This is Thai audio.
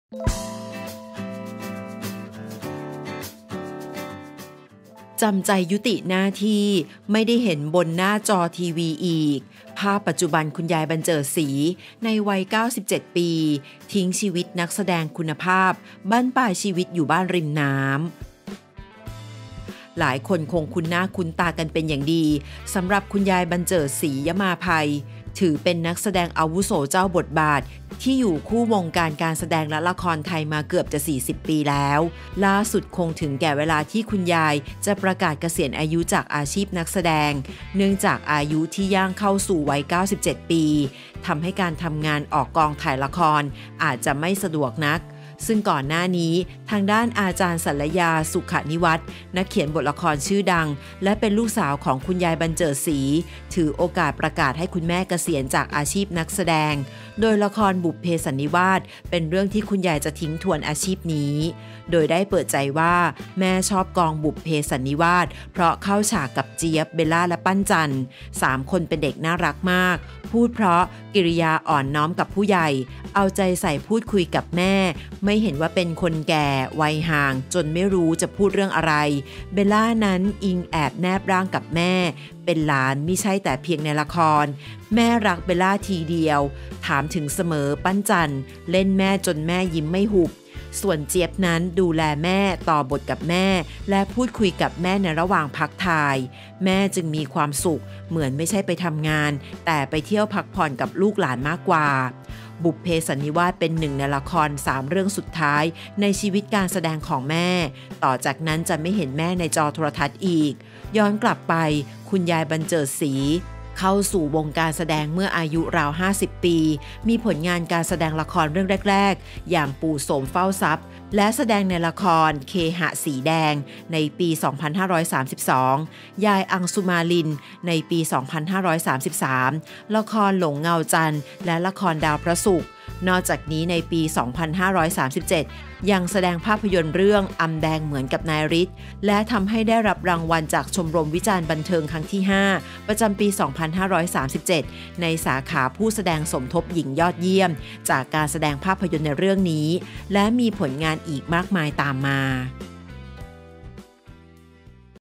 จำใจยุติหน้าที่ไม่ได้เห็นบนหน้าจอทีวีอีกภาพปัจจุบันคุณยายบรรเจิดศรีในวัย97ปีทิ้งชีวิตนักแสดงคุณภาพบั้นปลายชีวิตอยู่บ้านริมน้ำหลายคนคงคุ้นหน้าคุ้นตากันเป็นอย่างดีสำหรับคุณยายบรรเจิดศรียมาภัยถือเป็นนักแสดงอาวุโสเจ้าบทบาทที่อยู่คู่วงการแสดงและละครไทยมาเกือบจะ40ปีแล้วล่าสุดคงถึงแก่เวลาที่คุณยายจะประกาศเกษียณอายุจากอาชีพนักแสดงเนื่องจากอายุที่ย่างเข้าสู่วัย97ปีทำให้การทำงานออกกองถ่ายละครอาจจะไม่สะดวกนักซึ่งก่อนหน้านี้ทางด้านอาจารย์ศัลยาสุขนิวัฒน์นักเขียนบทละครชื่อดังและเป็นลูกสาวของคุณยายบรรเจิดศรีถือโอกาสประกาศให้คุณแม่เกษียณจากอาชีพนักแสดงโดยละครบุพเพสันนิวาสเป็นเรื่องที่คุณยายจะทิ้งทวนอาชีพนี้โดยได้เปิดใจว่าแม่ชอบกองบุพเพสันนิวาสเพราะเข้าฉากกับเจี๊ยบเบลล่าและปั้นจันทร์3คนเป็นเด็กน่ารักมากพูดเพราะกิริยาอ่อนน้อมกับผู้ใหญ่เอาใจใส่พูดคุยกับแม่ไม่เห็นว่าเป็นคนแก่วัยห่างจนไม่รู้จะพูดเรื่องอะไรเบลล่านั้นอิงแอบแนบร่างกับแม่เป็นหลานไม่ใช่แต่เพียงในละครแม่รักเบลล่าทีเดียวถามถึงเสมอปั้นจันเล่นแม่จนแม่ยิ้มไม่หุบส่วนเจี๊ยบนั้นดูแลแม่ต่อบทกับแม่และพูดคุยกับแม่ในระหว่างพักถ่ายแม่จึงมีความสุขเหมือนไม่ใช่ไปทำงานแต่ไปเที่ยวพักผ่อนกับลูกหลานมากกว่าบุพเพสันนิวาสเป็นหนึ่งในละคร3เรื่องสุดท้ายในชีวิตการแสดงของแม่ต่อจากนั้นจะไม่เห็นแม่ในจอโทรทัศน์อีกย้อนกลับไปคุณยายบรรเจิดศรีเข้าสู่วงการแสดงเมื่ออายุราว50ปีมีผลงานการแสดงละครเรื่องแรกๆอย่างปู่โสมเฝ้าทรัพย์และแสดงในละครเคหะสีแดงในปี 2532 ยายอังสุมาลินในปี 2533 ละครหลงเงาจันทร์และละครดาวพระศุกร์นอกจากนี้ในปี 2537 ยังแสดงภาพยนตร์เรื่องอำแดงเหมือนกับนายฤทธิ์และทำให้ได้รับรางวัลจากชมรมวิจารณ์บันเทิงครั้งที่ 5 ประจำปี 2537 ในสาขาผู้แสดงสมทบหญิงยอดเยี่ยมจากการแสดงภาพยนตร์ในเรื่องนี้และมีผลงานอีกมากมายตามมา